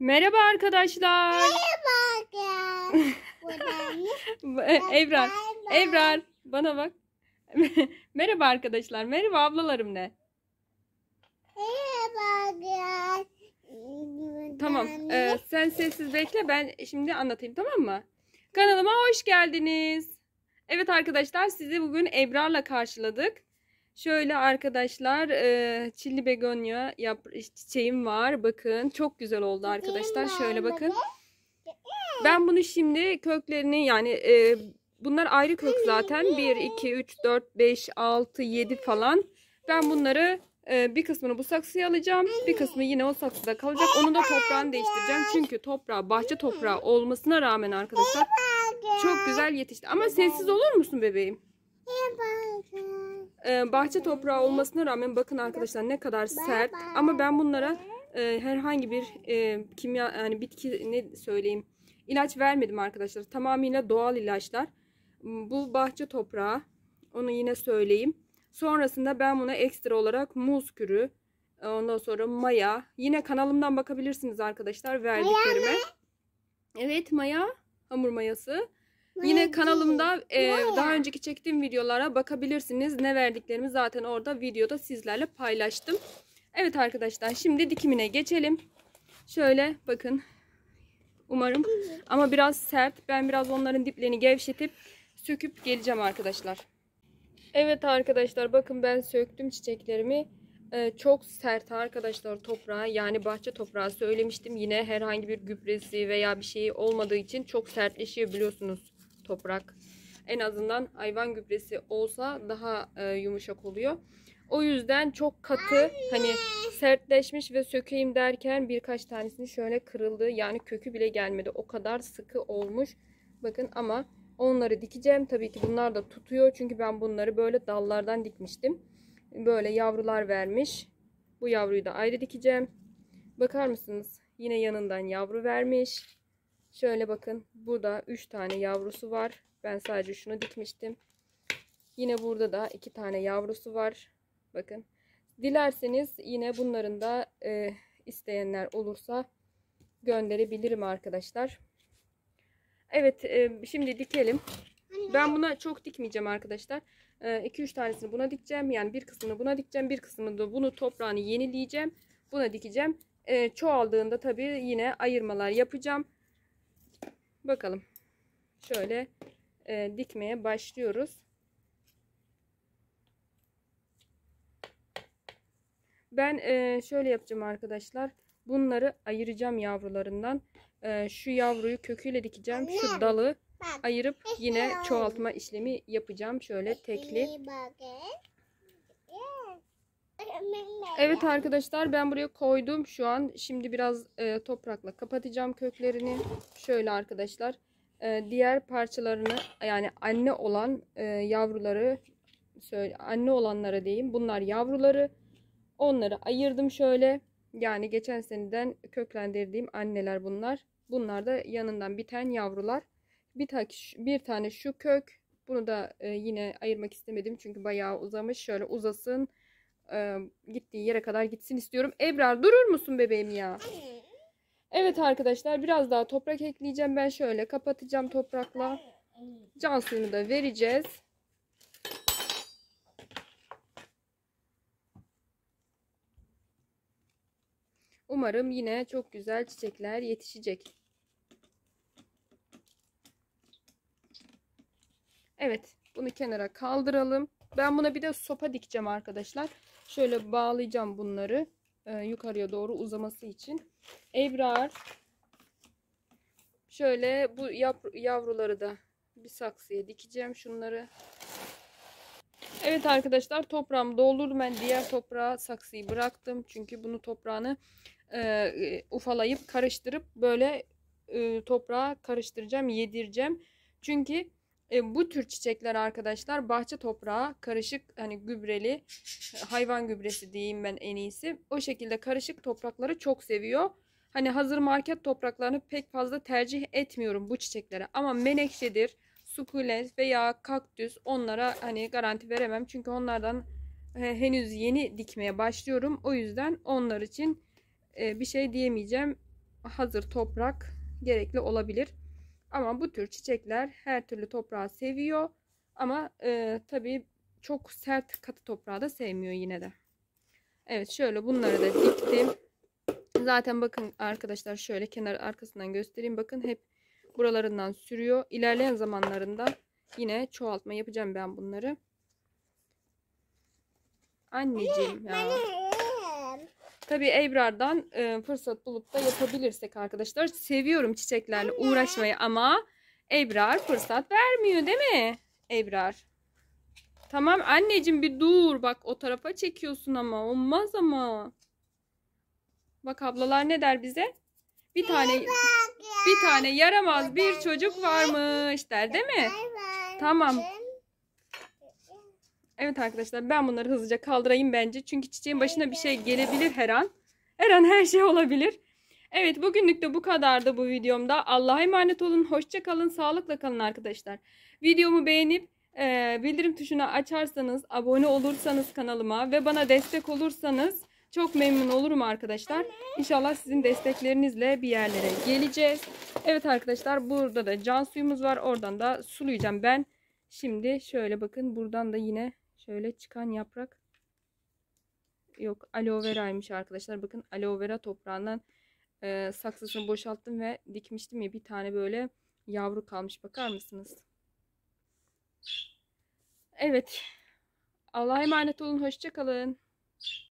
Merhaba arkadaşlar. Merhaba. Ebrar, Ebrar bana bak. Merhaba arkadaşlar. Merhaba ablalarım de. Merhaba. Tamam. Sen sessiz bekle. Ben şimdi anlatayım, tamam mı? Kanalıma hoş geldiniz. Evet arkadaşlar, sizi bugün Ebrar'la karşıladık. Şöyle arkadaşlar, çilli begonya çiçeğim var. Bakın çok güzel oldu arkadaşlar. Şöyle bakın. Ben bunu şimdi köklerini bunlar ayrı kök zaten. 1, 2, 3, 4, 5, 6, 7 falan. Ben bunları bir kısmını bu saksıya alacağım. Bir kısmı yine o saksıda kalacak. Onu da toprağını değiştireceğim. Çünkü toprağı bahçe toprağı olmasına rağmen arkadaşlar çok güzel yetişti. Ama sessiz olur musun bebeğim? Bahçe toprağı olmasına rağmen bakın arkadaşlar ne kadar sert. Ama ben bunlara herhangi bir kimya yani bitki ne söyleyeyim ilaç vermedim arkadaşlar. Tamamıyla doğal ilaçlar. Bu bahçe toprağı, onu yine söyleyeyim. Sonrasında ben buna ekstra olarak muz kürü, ondan sonra maya. Yine kanalımdan bakabilirsiniz arkadaşlar verdiklerime. Evet, maya, hamur mayası. Yine kanalımda daha önceki çektiğim videolara bakabilirsiniz. Ne verdiklerimi zaten orada videoda sizlerle paylaştım. Evet arkadaşlar, şimdi dikimine geçelim. Şöyle bakın. Umarım ama biraz sert. Ben biraz onların diplerini gevşetip söküp geleceğim arkadaşlar. Evet arkadaşlar, bakın ben söktüm çiçeklerimi. Çok sert arkadaşlar toprağı, yani bahçe toprağı söylemiştim. Yine herhangi bir gübresi veya bir şeyi olmadığı için çok sertleşiyor biliyorsunuz toprak. En azından hayvan gübresi olsa daha yumuşak oluyor. O yüzden çok katı, hani sertleşmiş ve sökeyim derken birkaç tanesini şöyle kırıldı. Yani kökü bile gelmedi. O kadar sıkı olmuş. Bakın ama onları dikeceğim. Tabii ki bunlar da tutuyor. Çünkü ben bunları böyle dallardan dikmiştim. Böyle yavrular vermiş. Bu yavruyu da ayrı dikeceğim. Bakar mısınız? Yine yanından yavru vermiş. Şöyle bakın. Burada 3 tane yavrusu var. Ben sadece şunu dikmiştim. Yine burada da 2 tane yavrusu var. Bakın. Dilerseniz yine bunların da isteyenler olursa gönderebilirim arkadaşlar. Evet, şimdi dikelim. Ben buna çok dikmeyeceğim arkadaşlar. 2-3 tanesini buna dikeceğim. Yani bir kısmını buna dikeceğim. Bir kısmını da bunu toprağını yenileyeceğim. Buna dikeceğim. Çoğaldığında tabii yine ayırmalar yapacağım. Bakalım. Şöyle dikmeye başlıyoruz. Ben şöyle yapacağım arkadaşlar. Bunları ayıracağım yavrularından. Şu yavruyu köküyle dikeceğim. Şu dalı ayırıp yine çoğaltma işlemi yapacağım. Şöyle tekli. Evet arkadaşlar, ben buraya koydum şu an. Şimdi biraz toprakla kapatacağım köklerini. Şöyle arkadaşlar. Diğer parçalarını, yani anne olan yavruları, anne olanlara diyeyim. Bunlar yavruları. Onları ayırdım şöyle. Yani geçen seneden köklendirdiğim anneler bunlar. Bunlar da yanından biten yavrular. Bir tane şu kök. Bunu da yine ayırmak istemedim. Çünkü bayağı uzamış. Şöyle uzasın. Gittiği yere kadar gitsin istiyorum. Ebrar, durur musun bebeğim ya? Evet arkadaşlar, biraz daha toprak ekleyeceğim. Ben şöyle kapatacağım toprakla. Can suyunu da vereceğiz. Umarım yine çok güzel çiçekler yetişecek. Evet, bunu kenara kaldıralım. Ben buna bir de sopa dikeceğim arkadaşlar. Şöyle bağlayacağım bunları yukarıya doğru uzaması için. Ebrar, şöyle bu yavruları da bir saksıya dikeceğim şunları. Evet arkadaşlar, toprağımı doldurdum. Ben diğer toprağa saksıyı bıraktım. Çünkü bunu toprağını ufalayıp karıştırıp böyle toprağa karıştıracağım, yedireceğim. Çünkü bu tür çiçekler arkadaşlar bahçe toprağı karışık, hani gübreli, hayvan gübresi diyeyim ben en iyisi. O şekilde karışık toprakları çok seviyor. Hani hazır market topraklarını pek fazla tercih etmiyorum bu çiçeklere. Ama menekşedir, sukulent veya kaktüs, onlara hani garanti veremem. Çünkü onlardan henüz yeni dikmeye başlıyorum. O yüzden onlar için bir şey diyemeyeceğim. hazır toprak gerekli olabilir. Ama bu tür çiçekler her türlü toprağı seviyor. Ama tabii çok sert katı toprağı da sevmiyor yine de. Evet, şöyle bunları da diktim. Zaten bakın arkadaşlar, şöyle kenar arkasından göstereyim. Bakın hep buralarından sürüyor. İlerleyen zamanlarında yine çoğaltma yapacağım ben bunları. Anneciğim ya. Tabii Ebrar'dan fırsat bulup da yapabilirsek arkadaşlar. Seviyorum çiçeklerle uğraşmayı ama Ebrar fırsat vermiyor değil mi? Ebrar. Tamam anneciğim, bir dur. Bak o tarafa çekiyorsun ama olmaz ama. Bak ablalar ne der bize? Bir tane yaramaz bir çocuk varmış der değil mi? Tamam. Evet arkadaşlar, ben bunları hızlıca kaldırayım bence. Çünkü çiçeğin başına bir şey gelebilir her an. Her an her şey olabilir. Evet, bugünlük de bu kadardı bu videomda. Allah'a emanet olun. Hoşça kalın. Sağlıkla kalın arkadaşlar. Videomu beğenip bildirim tuşuna açarsanız, abone olursanız kanalıma ve bana destek olursanız çok memnun olurum arkadaşlar. İnşallah sizin desteklerinizle bir yerlere geleceğiz. Evet arkadaşlar, burada da can suyumuz var. Oradan da sulayacağım ben. Şimdi şöyle bakın, buradan da yine şöyle çıkan yaprak. Yok, aloe veraymış arkadaşlar. Bakın aloe vera toprağından saksısını boşalttım ve dikmiştim ya, bir tane böyle yavru kalmış, bakar mısınız? Evet. Allah'a emanet olun. Hoşça kalın.